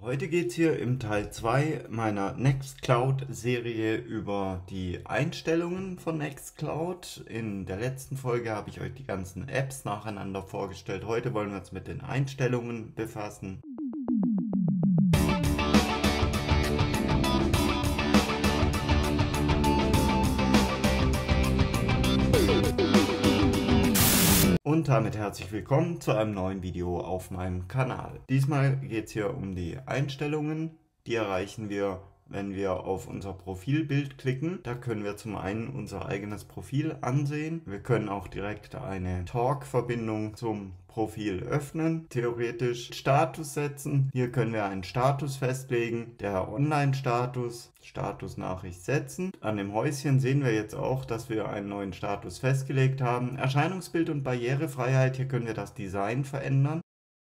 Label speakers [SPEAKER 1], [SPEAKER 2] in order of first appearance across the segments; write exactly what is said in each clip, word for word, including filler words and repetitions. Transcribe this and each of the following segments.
[SPEAKER 1] Heute geht es hier im Teil zwei meiner Nextcloud-Serie über die Einstellungen von Nextcloud. In der letzten Folge habe ich euch die ganzen Apps nacheinander vorgestellt. Heute wollen wir uns mit den Einstellungen befassen. Und damit herzlich willkommen zu einem neuen Video auf meinem Kanal. Diesmal geht es hier um die Einstellungen. Die erreichen wir, wenn wir auf unser Profilbild klicken. Da können wir zum einen unser eigenes Profil ansehen. Wir können auch direkt eine Talk-Verbindung zum Profil öffnen, theoretisch Status setzen. Hier können wir einen Status festlegen, der Online-Status, Status-Nachricht setzen. An dem Häuschen sehen wir jetzt auch, dass wir einen neuen Status festgelegt haben. Erscheinungsbild und Barrierefreiheit, hier können wir das Design verändern.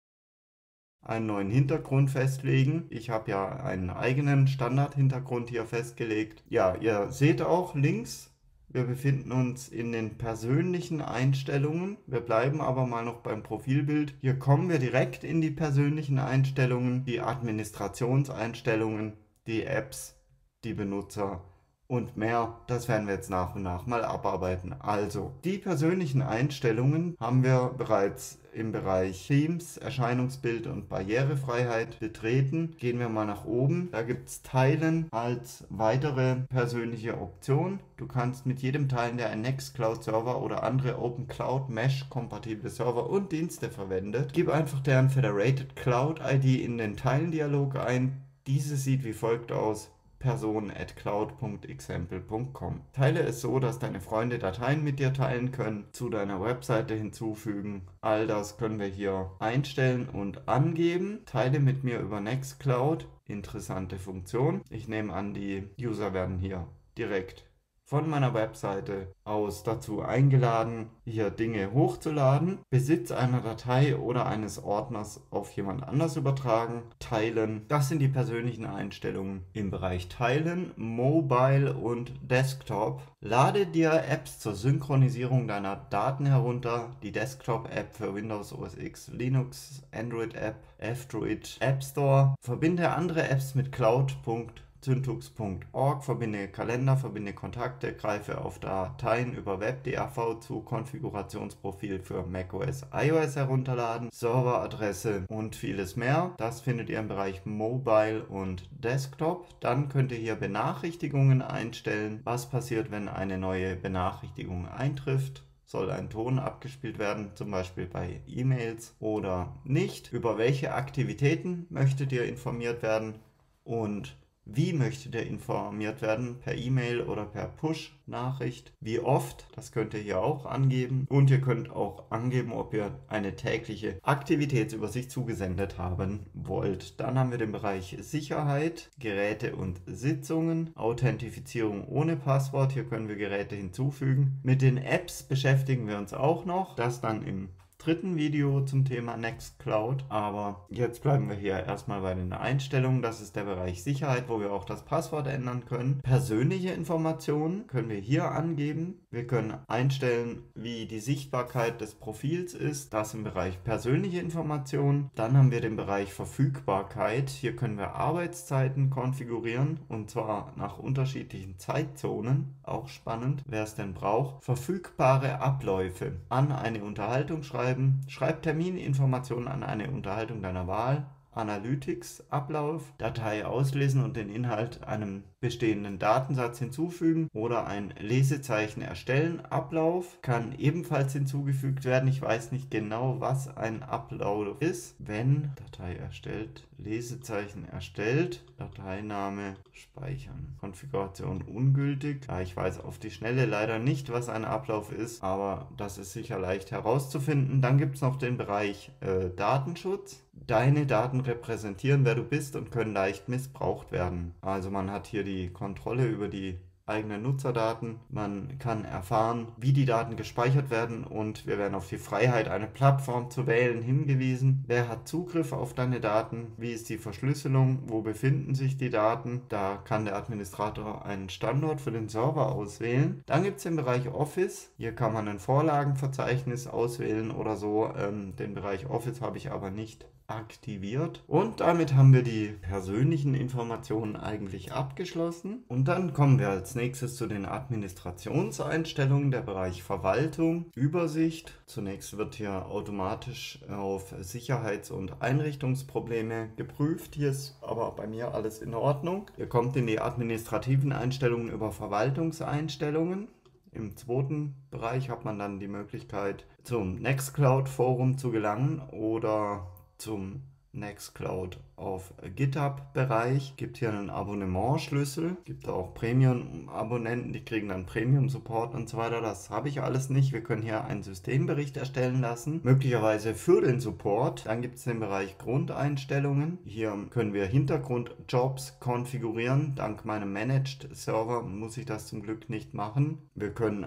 [SPEAKER 1] Einen neuen Hintergrund festlegen. Ich habe ja einen eigenen Standard-Hintergrund hier festgelegt. Ja, ihr seht auch links, wir befinden uns in den persönlichen Einstellungen. Wir bleiben aber mal noch beim Profilbild. Hier kommen wir direkt in die persönlichen Einstellungen, die Administrationseinstellungen, die Apps, die Benutzer und mehr. Das werden wir jetzt nach und nach mal abarbeiten. Also, die persönlichen Einstellungen haben wir bereits im Bereich Themes, Erscheinungsbild und Barrierefreiheit betreten. Gehen wir mal nach oben. Da gibt es Teilen als weitere persönliche Option. Du kannst mit jedem Teilen, der ein Nextcloud-Server oder andere Open Cloud Mesh-kompatible Server und Dienste verwendet, gib einfach deren Federated Cloud I D in den Teilendialog ein. Diese sieht wie folgt aus: person at cloud punkt example punkt com. Teile es so, dass deine Freunde Dateien mit dir teilen können, zu deiner Webseite hinzufügen. All das können wir hier einstellen und angeben. Teile mit mir über Nextcloud. Interessante Funktion. Ich nehme an, die User werden hier direkt von meiner Webseite aus dazu eingeladen, hier Dinge hochzuladen, Besitz einer Datei oder eines Ordners auf jemand anders übertragen, teilen. Das sind die persönlichen Einstellungen im Bereich Teilen, Mobile und Desktop. Lade dir Apps zur Synchronisierung deiner Daten herunter. Die Desktop-App für Windows O S X, Linux, Android-App, F-Droid, App Store. Verbinde andere Apps mit cloud punkt syntux punkt org, verbinde Kalender, verbinde Kontakte, greife auf Dateien über WebDAV zu, Konfigurationsprofil für macOS, iOS herunterladen, Serveradresse und vieles mehr. Das findet ihr im Bereich Mobile und Desktop. Dann könnt ihr hier Benachrichtigungen einstellen. Was passiert, wenn eine neue Benachrichtigung eintrifft? Soll ein Ton abgespielt werden, zum Beispiel bei E-Mails oder nicht? Über welche Aktivitäten möchtet ihr informiert werden? Und wie möchtet ihr informiert werden? Per E-Mail oder per Push-Nachricht? Wie oft? Das könnt ihr hier auch angeben. Und ihr könnt auch angeben, ob ihr eine tägliche Aktivitätsübersicht zugesendet haben wollt. Dann haben wir den Bereich Sicherheit, Geräte und Sitzungen, Authentifizierung ohne Passwort. Hier können wir Geräte hinzufügen. Mit den Apps beschäftigen wir uns auch noch. Das dann im dritten Video zum Thema Nextcloud, aber jetzt bleiben wir hier erstmal bei den Einstellungen. Das ist der Bereich Sicherheit, wo wir auch das Passwort ändern können. Persönliche Informationen können wir hier angeben. Wir können einstellen, wie die Sichtbarkeit des Profils ist. Das im Bereich persönliche Informationen. Dann haben wir den Bereich Verfügbarkeit. Hier können wir Arbeitszeiten konfigurieren, und zwar nach unterschiedlichen Zeitzonen. Auch spannend, wer es denn braucht. Verfügbare Abläufe. An eine Unterhaltung schreiben. Schreib Termininformationen an eine Unterhaltung deiner Wahl. Analytics, Ablauf, Datei auslesen und den Inhalt einem bestehenden Datensatz hinzufügen oder ein Lesezeichen erstellen. Ablauf kann ebenfalls hinzugefügt werden. Ich weiß nicht genau, was ein Ablauf ist. Wenn Datei erstellt, Lesezeichen erstellt, Dateiname speichern. Konfiguration ungültig. Ja, ich weiß auf die Schnelle leider nicht, was ein Ablauf ist, aber das ist sicher leicht herauszufinden. Dann gibt es noch den Bereich äh, Datenschutz. Deine Daten repräsentieren, wer du bist, und können leicht missbraucht werden. Also man hat hier die Kontrolle über die eigenen Nutzerdaten. Man kann erfahren, wie die Daten gespeichert werden, und wir werden auf die Freiheit, eine Plattform zu wählen, hingewiesen. Wer hat Zugriff auf deine Daten? Wie ist die Verschlüsselung? Wo befinden sich die Daten? Da kann der Administrator einen Standort für den Server auswählen. Dann gibt es den Bereich Office. Hier kann man ein Vorlagenverzeichnis auswählen oder so. Ähm, den Bereich Office habe ich aber nicht aktiviert. Und damit haben wir die persönlichen Informationen eigentlich abgeschlossen. Und dann kommen wir als nächstes zu den Administrationseinstellungen, der Bereich Verwaltung, Übersicht. Zunächst wird hier automatisch auf Sicherheits- und Einrichtungsprobleme geprüft. Hier ist aber bei mir alles in Ordnung. Ihr kommt in die administrativen Einstellungen über Verwaltungseinstellungen. Im zweiten Bereich hat man dann die Möglichkeit, zum Nextcloud-Forum zu gelangen oder zum Nextcloud auf GitHub-Bereich. Gibt hier einen Abonnementschlüssel. Gibt auch Premium-Abonnenten, die kriegen dann Premium-Support und so weiter. Das habe ich alles nicht. Wir können hier einen Systembericht erstellen lassen, möglicherweise für den Support. Dann gibt es den Bereich Grundeinstellungen. Hier können wir Hintergrundjobs konfigurieren. Dank meinem Managed-Server muss ich das zum Glück nicht machen. Wir können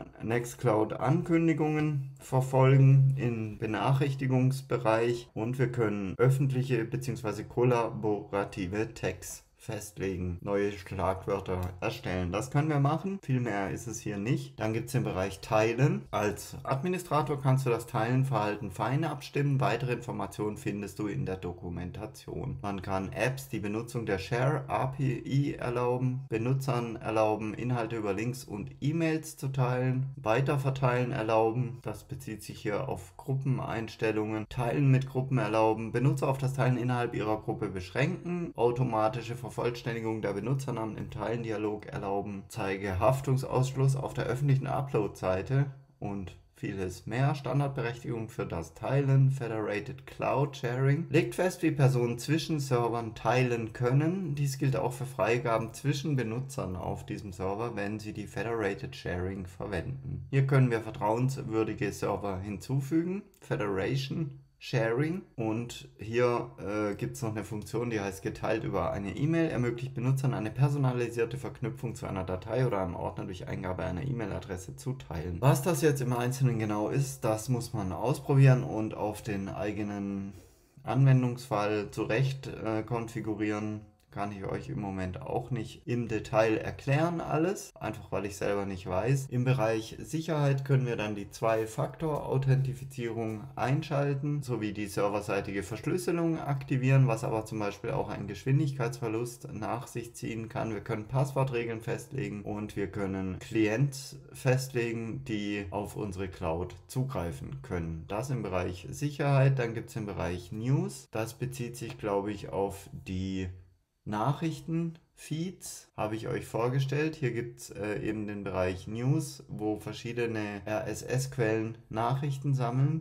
[SPEAKER 1] Nextcloud-Ankündigungen verfolgen im Benachrichtigungsbereich und wir können öffentliche bzw. kollaborative Tags festlegen, neue Schlagwörter erstellen. Das können wir machen. Viel mehr ist es hier nicht. Dann gibt es den Bereich Teilen. Als Administrator kannst du das Teilenverhalten fein abstimmen. Weitere Informationen findest du in der Dokumentation. Man kann Apps die Benutzung der Share A P I erlauben, Benutzern erlauben, Inhalte über Links und E-Mails zu teilen, Weiterverteilen erlauben. Das bezieht sich hier auf Gruppeneinstellungen. Teilen mit Gruppen erlauben, Benutzer auf das Teilen innerhalb ihrer Gruppe beschränken, automatische Vervollständigung der Benutzernamen im Teilendialog erlauben, zeige Haftungsausschluss auf der öffentlichen Upload-Seite und vieles mehr. Standardberechtigung für das Teilen, Federated Cloud Sharing, legt fest, wie Personen zwischen Servern teilen können. Dies gilt auch für Freigaben zwischen Benutzern auf diesem Server, wenn sie die Federated Sharing verwenden. Hier können wir vertrauenswürdige Server hinzufügen, Federation Sharing, und hier äh, gibt es noch eine Funktion, die heißt geteilt über eine E-Mail, ermöglicht Benutzern eine personalisierte Verknüpfung zu einer Datei oder einem Ordner durch Eingabe einer E-Mail-Adresse zu teilen. Was das jetzt im Einzelnen genau ist, das muss man ausprobieren und auf den eigenen Anwendungsfall zurecht äh, konfigurieren. Kann ich euch im Moment auch nicht im Detail erklären alles, einfach weil ich selber nicht weiß. Im Bereich Sicherheit können wir dann die Zwei-Faktor-Authentifizierung einschalten, sowie die serverseitige Verschlüsselung aktivieren, was aber zum Beispiel auch einen Geschwindigkeitsverlust nach sich ziehen kann. Wir können Passwortregeln festlegen und wir können Clients festlegen, die auf unsere Cloud zugreifen können. Das im Bereich Sicherheit. Dann gibt es den Bereich News. Das bezieht sich, glaube ich, auf die Nachrichtenfeeds, habe ich euch vorgestellt. Hier gibt es äh, eben den Bereich News, wo verschiedene R S S-Quellen Nachrichten sammeln,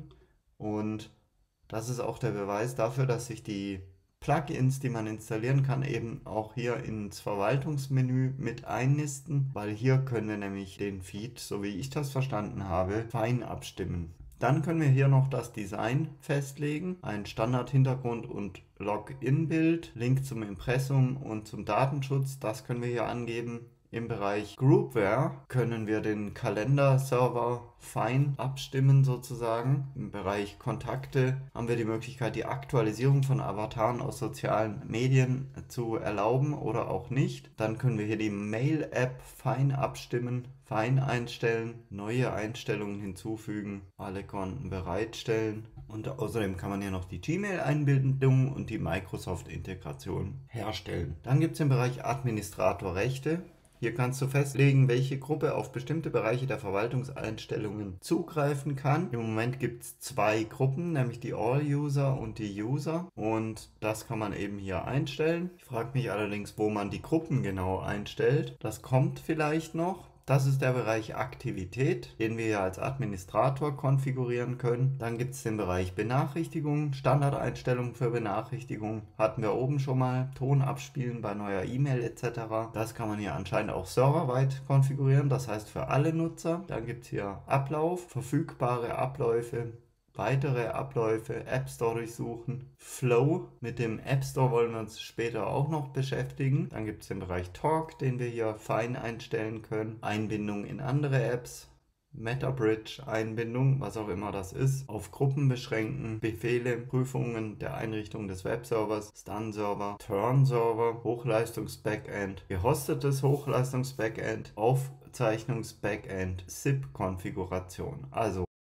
[SPEAKER 1] und das ist auch der Beweis dafür, dass sich die Plugins, die man installieren kann, eben auch hier ins Verwaltungsmenü mit einnisten, weil hier können wir nämlich den Feed, so wie ich das verstanden habe, fein abstimmen. Dann können wir hier noch das Design festlegen, ein Standard-Hintergrund und Login-Bild, Link zum Impressum und zum Datenschutz, das können wir hier angeben. Im Bereich Groupware können wir den Kalender-Server fein abstimmen sozusagen. Im Bereich Kontakte haben wir die Möglichkeit, die Aktualisierung von Avataren aus sozialen Medien zu erlauben oder auch nicht. Dann können wir hier die Mail-App fein abstimmen, fein einstellen, neue Einstellungen hinzufügen, alle Konten bereitstellen. Und außerdem kann man hier noch die Gmail-Einbindung und die Microsoft-Integration herstellen. Dann gibt es den Bereich Administratorrechte. Hier kannst du festlegen, welche Gruppe auf bestimmte Bereiche der Verwaltungseinstellungen zugreifen kann. Im Moment gibt es zwei Gruppen, nämlich die All-User und die User. Und das kann man eben hier einstellen. Ich frage mich allerdings, wo man die Gruppen genau einstellt. Das kommt vielleicht noch. Das ist der Bereich Aktivität, den wir ja als Administrator konfigurieren können. Dann gibt es den Bereich Benachrichtigungen, Standardeinstellungen für Benachrichtigungen. Hatten wir oben schon mal, Ton abspielen bei neuer E-Mail et cetera. Das kann man hier anscheinend auch serverweit konfigurieren, das heißt für alle Nutzer. Dann gibt es hier Ablauf, verfügbare Abläufe, weitere Abläufe, App Store durchsuchen, Flow. Mit dem App Store wollen wir uns später auch noch beschäftigen. Dann gibt es den Bereich Talk, den wir hier fein einstellen können. Einbindung in andere Apps, MetaBridge Einbindung, was auch immer das ist, auf Gruppen beschränken, Befehle, Prüfungen der Einrichtung des Webservers, Stun-Server, Turn-Server, Hochleistungs-Backend, gehostetes Hochleistungs-Backend, Aufzeichnungs-Backend, S I P-Konfiguration. Also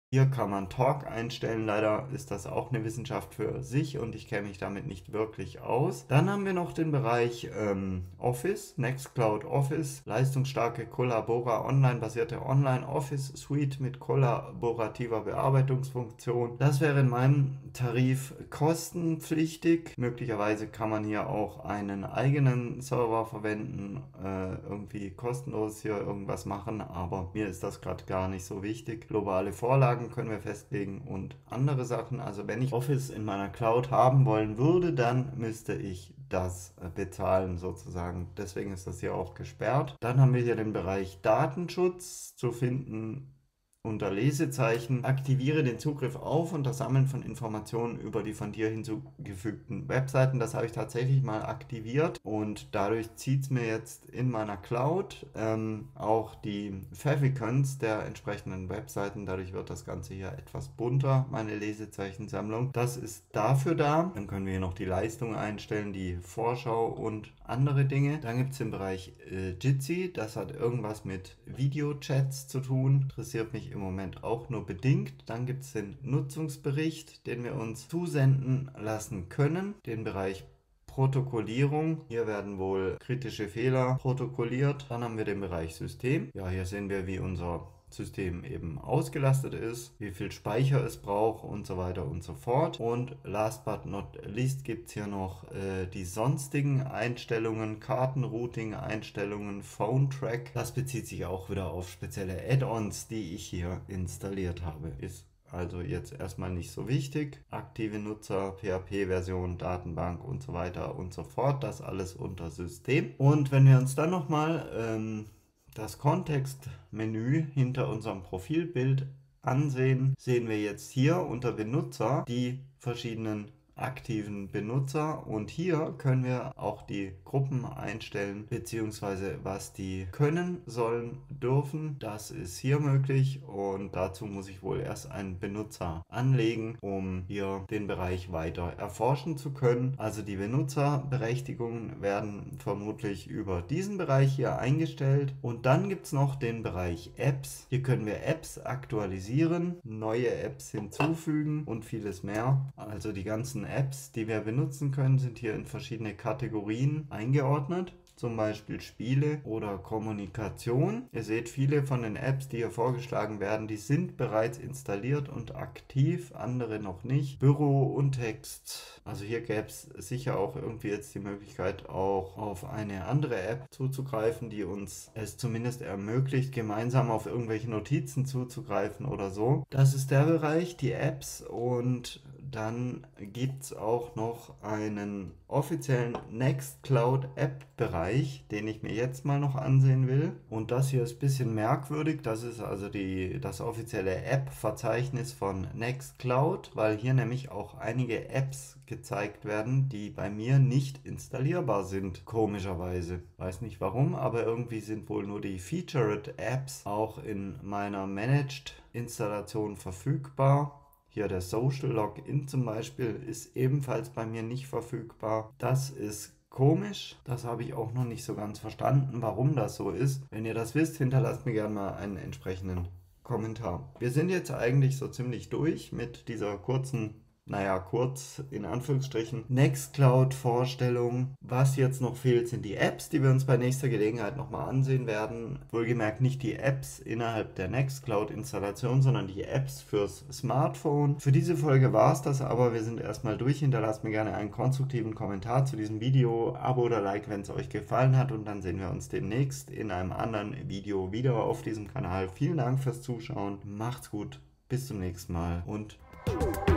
[SPEAKER 1] Hier kann man Talk einstellen, leider ist das auch eine Wissenschaft für sich und ich kenne mich damit nicht wirklich aus. Dann haben wir noch den Bereich ähm, Office, Nextcloud Office, leistungsstarke Kollabora online-basierte Online-Office-Suite mit kollaborativer Bearbeitungsfunktion. Das wäre in meinem Tarif kostenpflichtig. Möglicherweise kann man hier auch einen eigenen Server verwenden, äh, irgendwie kostenlos hier irgendwas machen, aber mir ist das gerade gar nicht so wichtig. Globale Vorlagen können wir festlegen und andere Sachen. Also wenn ich Office in meiner Cloud haben wollen würde, dann müsste ich das bezahlen sozusagen. Deswegen ist das hier auch gesperrt. Dann haben wir hier den Bereich Datenschutz zu finden unter Lesezeichen. Aktiviere den Zugriff auf und das Sammeln von Informationen über die von dir hinzugefügten Webseiten. Das habe ich tatsächlich mal aktiviert und dadurch zieht es mir jetzt in meiner Cloud ähm, auch die Favicons der entsprechenden Webseiten. Dadurch wird das Ganze hier etwas bunter, meine Lesezeichensammlung. Das ist dafür da. Dann können wir hier noch die Leistung einstellen, die Vorschau und andere Dinge. Dann gibt es den Bereich äh, Jitsi. Das hat irgendwas mit Videochats zu tun. Interessiert mich im Moment auch nur bedingt. Dann gibt es den Nutzungsbericht, den wir uns zusenden lassen können. Den Bereich Protokollierung. Hier werden wohl kritische Fehler protokolliert. Dann haben wir den Bereich System. Ja, hier sehen wir, wie unser System eben ausgelastet ist, wie viel Speicher es braucht und so weiter und so fort. Und last but not least gibt es hier noch äh, die sonstigen Einstellungen, Kartenrouting-Einstellungen, Phone-Track. Das bezieht sich auch wieder auf spezielle Add-ons, die ich hier installiert habe. Ist also jetzt erstmal nicht so wichtig. Aktive Nutzer, P H P-Version, Datenbank und so weiter und so fort. Das alles unter System. Und wenn wir uns dann nochmal ähm, das Kontextmenü hinter unserem Profilbild ansehen, sehen wir jetzt hier unter Benutzer die verschiedenen aktiven Benutzer und hier können wir auch die Gruppen einstellen beziehungsweise was die können, sollen, dürfen. Das ist hier möglich und dazu muss ich wohl erst einen Benutzer anlegen, um hier den Bereich weiter erforschen zu können. Also die Benutzerberechtigungen werden vermutlich über diesen Bereich hier eingestellt und dann gibt es noch den Bereich Apps. Hier können wir Apps aktualisieren, neue Apps hinzufügen und vieles mehr. Also die ganzen Apps, die wir benutzen können, sind hier in verschiedene Kategorien eingeordnet. Zum Beispiel Spiele oder Kommunikation. Ihr seht, viele von den Apps, die hier vorgeschlagen werden, die sind bereits installiert und aktiv, andere noch nicht. Büro und Text. Also hier gäbe es sicher auch irgendwie jetzt die Möglichkeit, auch auf eine andere App zuzugreifen, die uns es zumindest ermöglicht, gemeinsam auf irgendwelche Notizen zuzugreifen oder so. Das ist der Bereich, die Apps, und dann gibt es auch noch einen offiziellen Nextcloud App-Bereich, den ich mir jetzt mal noch ansehen will. Und das hier ist ein bisschen merkwürdig. Das ist also die, das offizielle App-Verzeichnis von Nextcloud, weil hier nämlich auch einige Apps gezeigt werden, die bei mir nicht installierbar sind, komischerweise. Weiß nicht warum, aber irgendwie sind wohl nur die Featured Apps auch in meiner Managed-Installation verfügbar. Hier der Social Login zum Beispiel ist ebenfalls bei mir nicht verfügbar. Das ist komisch. Das habe ich auch noch nicht so ganz verstanden, warum das so ist. Wenn ihr das wisst, hinterlasst mir gerne mal einen entsprechenden Kommentar. Wir sind jetzt eigentlich so ziemlich durch mit dieser kurzen, naja, kurz in Anführungsstrichen, Nextcloud-Vorstellung. Was jetzt noch fehlt, sind die Apps, die wir uns bei nächster Gelegenheit nochmal ansehen werden. Wohlgemerkt nicht die Apps innerhalb der Nextcloud-Installation, sondern die Apps fürs Smartphone. Für diese Folge war es das aber. Wir sind erstmal durch. Hinterlasst mir gerne einen konstruktiven Kommentar zu diesem Video, Abo oder Like, wenn es euch gefallen hat. Und dann sehen wir uns demnächst in einem anderen Video wieder auf diesem Kanal. Vielen Dank fürs Zuschauen. Macht's gut. Bis zum nächsten Mal und